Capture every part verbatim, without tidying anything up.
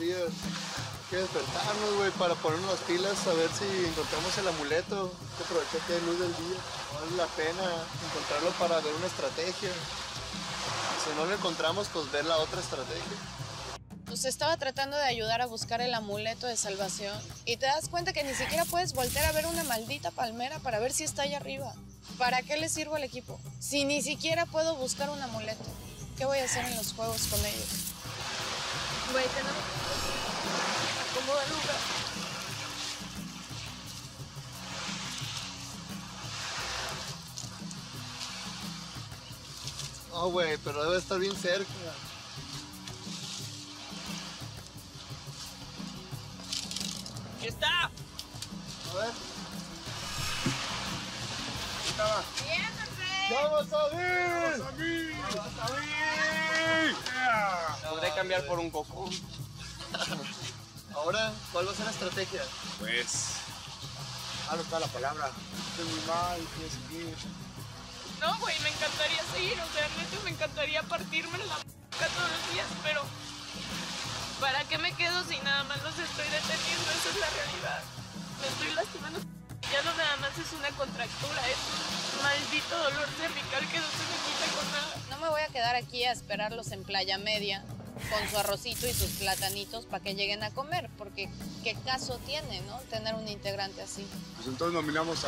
días. Hay que despertarnos, güey, para ponernos las pilas, a ver si encontramos el amuleto. Hay que aprovechar que hay luz del día. Vale la pena encontrarlo para ver una estrategia. Si no lo encontramos, pues ver la otra estrategia. Pues estaba tratando de ayudar a buscar el amuleto de salvación y te das cuenta que ni siquiera puedes voltear a ver una maldita palmera para ver si está allá arriba. ¿Para qué le sirvo al equipo? Si ni siquiera puedo buscar un amuleto, ¿qué voy a hacer en los juegos con ellos? Güey, tenemos que acomodar el lugar. No, güey, pero debe estar bien cerca. ¡Aquí está! A ver. Ahí estaba. Bien, Pepe. ¡Vamos a ver! ¡Vamos a mí! ¡Vamos a ver! Yeah. Podré cambiar por un coco. Ahora, ¿cuál va a ser la estrategia? Pues... Ah, no está la palabra. Estoy muy mal, tienes que ir. No, güey, me encantaría seguir, o sea, neta, me encantaría partirme la m*** todos los días, pero ¿para qué me quedo si nada más los estoy deteniendo? Esa es la realidad. Me estoy lastimando. Ya no nada más es una contractura, es un maldito dolor cervical que no se me quita con nada. No me voy a quedar aquí a esperarlos en Playa Media con su arrocito y sus platanitos para que lleguen a comer, porque qué caso tiene, ¿no? Tener un integrante así. Pues entonces nominamos a...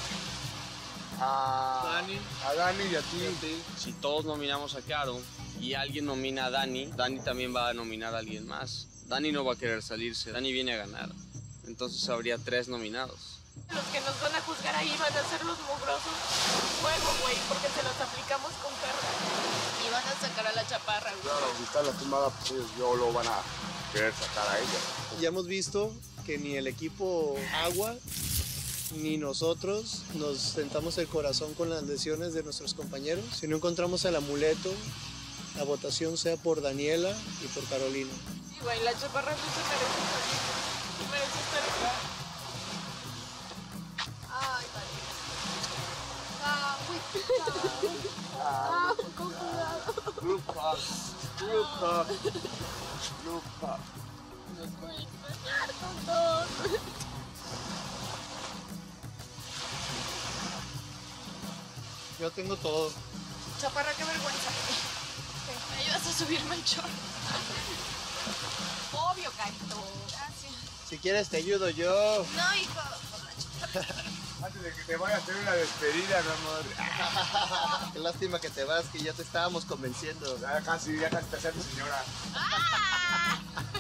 A Dani. A Dani y a ti. Si todos nominamos a Caro y alguien nomina a Dani, Dani también va a nominar a alguien más. Dani no va a querer salirse, Dani viene a ganar. Entonces habría tres nominados. Los que nos van a juzgar ahí van a ser los mugrosos. Fuego, güey, porque se los aplicamos con perro. Y van a sacar a la chaparra, güey. Claro, si está lastimada, pues ellos yo lo van a querer sacar a ella. Ya hemos visto que ni el equipo Agua ni nosotros nos tentamos el corazón con las lesiones de nuestros compañeros. Si no encontramos el amuleto, la votación sea por Daniela y por Carolina. Sí, güey, la chaparra no se merece salir. No merece estar acá. Ay, vale. Ah, güey. Ah, con cuidado. Group hug. Group hug. Group hug. Nos voy a extrañar con todos. Yo tengo todo. Chaparra, qué vergüenza. ¿Me ayudas a subirme el short? Obvio, Carito. Gracias. Si quieres te ayudo yo. No, hijo. Antes de que te vayas a hacer una despedida, mi amor. Qué lástima que te vas, que ya te estábamos convenciendo. Ya casi, ya casi te haces señora. ¡Ah!